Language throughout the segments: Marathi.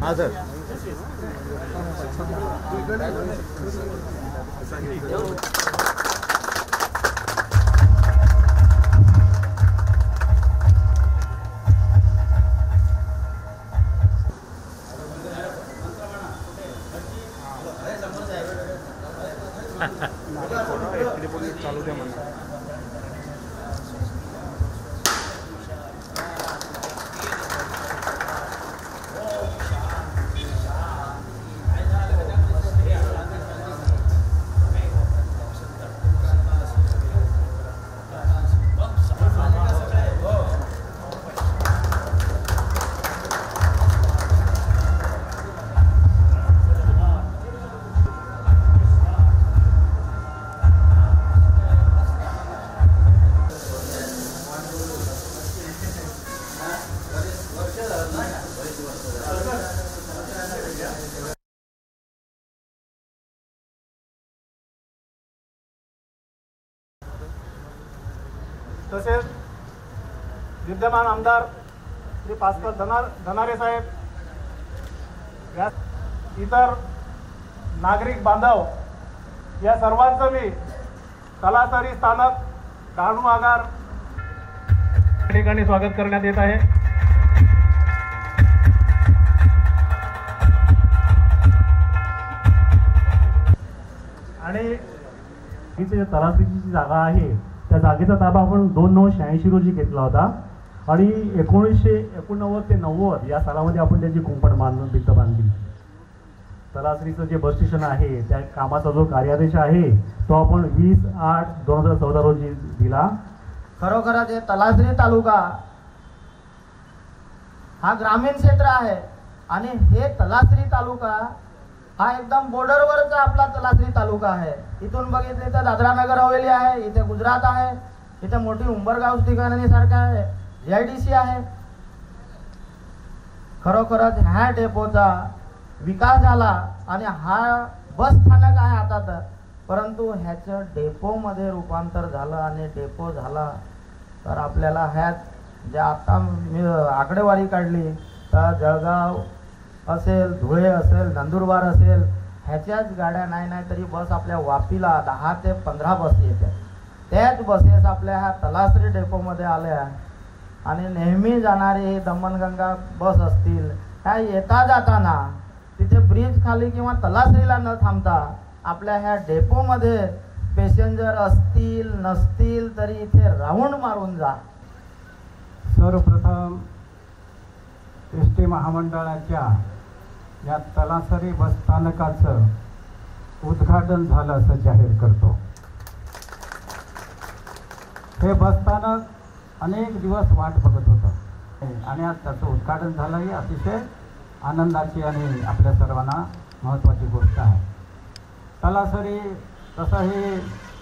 हाँ सर चालू द्या म्हणा. तसेच विद्यमान आमदार श्री भास्कर धनारे साहेब, इतर नागरिक बांधव या सर्वांचं मी तलासरी स्थानक डहाणू आगार ठिकाणी स्वागत करण्यात येत आहे. आणि ही जी तलासरीची जागा आहे त्या जागेचा ताबा आपण 2986 रोजी घेतला होता आणि 1989 ते 90 या सालामध्ये आपण त्याची कुंपण भिंत बांधली. तलासरीचं जे बस स्टेशन आहे त्या कामाचा जो कार्यादेश आहे तो आपण 20/8/2014 रोजी दिला. खरोखरच हे तलासरी तालुका हा ग्रामीण क्षेत्र आहे आणि हे तलासरी तालुका हा एकदम बॉर्डरवरचा आपला तलासरी तालुका आहे. इथून बघितले तर दादरा नगर हवेली आहे, इथे गुजरात आहे, इथे मोठी उंबरगाव ठिकाणी सारखं आहे, JIDC आहे. खरोखरच ह्या डेपोचा विकास झाला आणि हा बस स्थानक आहे आता तर, परंतु ह्याचं डेपोमध्ये रूपांतर झालं आणि डेपो झाला तर आपल्याला ह्यात जे आता मी आकडेवारी काढली तर जळगाव असेल, धुळे असेल, नंदुरबार असेल ह्याच्याच गाड्या नाही तरी बस आपल्या वापीला 10 ते 15 बस येतात. त्याच बसेस आपल्या ह्या तलासरी डेपोमध्ये आल्या आणि नेहमी जाणारे दमणगंगा बस असतील ह्या येता जाताना तिथे ब्रिज खाली किंवा तलासरीला न थांबता आपल्या ह्या डेपोमध्ये पॅसेंजर असतील नसतील तरी इथे राऊंड मारून जा. सर्वप्रथम ST महामंडळाच्या या तलासरी बस स्थानकाचं उद्घाटन झालं असं जाहीर करतो. हे बसस्थानक अनेक दिवस वाट बघत होतं आणि आज त्याचं उद्घाटन झालं ही अतिशय आनंदाची आणि आपल्या सर्वांना महत्त्वाची गोष्ट आहे. तलासरी तसं हे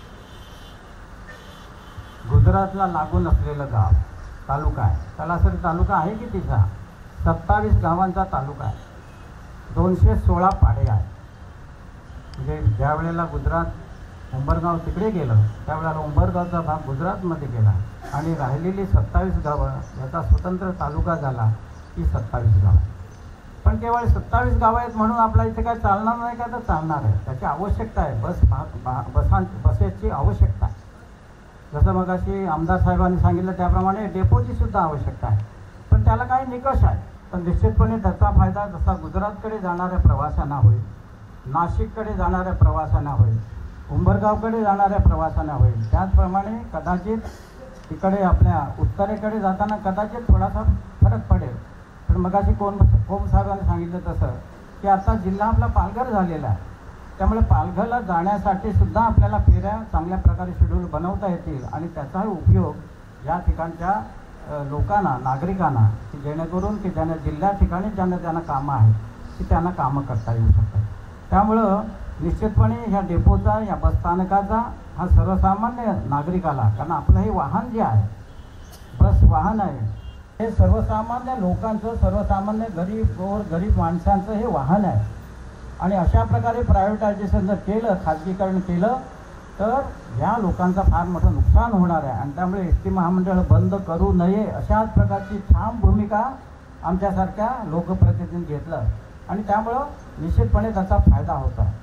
गुजरातला लागून असलेलं गाव तालुका आहे. तलासरी तालुका आहे की तिचा 27 गावांचा तालुका आहे, 216 पाडे आहे. म्हणजे ज्या वेळेला गुजरात उंबरगाव तिकडे गेलं त्यावेळेला उंबरगावचा भाग गुजरातमध्ये गेला आणि राहिलेली 27 गावं याचा स्वतंत्र तालुका झाला ही 27 गावं. पण केवळ 27 गावं आहेत म्हणून आपल्या इथे काय चालणार नाही का? तर चालणार आहे. त्याची आवश्यकता आहे. बसेसची आवश्यकता आहे. जसं मग अशी आमदार साहेबांनी सांगितलं त्याप्रमाणे डेपोची सुद्धा आवश्यकता आहे. पण त्याला काही निकष आहे. पण निश्चितपणे त्याचा फायदा जसा गुजरातकडे जाणाऱ्या प्रवाशांना होईल, नाशिककडे जाणाऱ्या प्रवाशांना होईल, उंबरगावकडे जाणाऱ्या प्रवाशांना होईल, त्याचप्रमाणे कदाचित इकडे आपल्या उत्तरेकडे जाताना कदाचित थोडासा फरक पडेल. पण मग अशी कोम साहेबांनी सांगितलं तसं की आता जिल्हा आपला पालघर झालेला आहे, त्यामुळे पालघरला जाण्यासाठी सुद्धा आपल्याला फेऱ्या चांगल्या प्रकारे शेड्यूल बनवता येतील आणि त्याचाही उपयोग या ठिकाणच्या लोकांना, नागरिकांना की जेणेकरून की ज्यांना जिल्ह्या ठिकाणी ज्यांना कामं आहेत की त्यांना कामं करता येऊ शकतात. त्यामुळं निश्चितपणे ह्या डेपोचा, या बसस्थानकाचा हा सर्वसामान्य नागरिकाला, कारण आपलं हे वाहन जे आहे बस वाहन आहे हे सर्वसामान्य लोकांचं, सर्वसामान्य गरीब माणसांचं हे वाहन आहे. आणि अशा प्रकारे प्रायव्हेटायझेशन जर केलं, खाजगीकरण केलं तर या लोकांचं फार मोठं नुकसान होणार आहे. आणि त्यामुळे ST महामंडळ बंद करू नये अशाच प्रकारची ठाम भूमिका आमच्यासारख्या लोकप्रतिनिधींनी घेतलं आणि त्यामुळं निश्चितपणे त्याचा फायदा होता.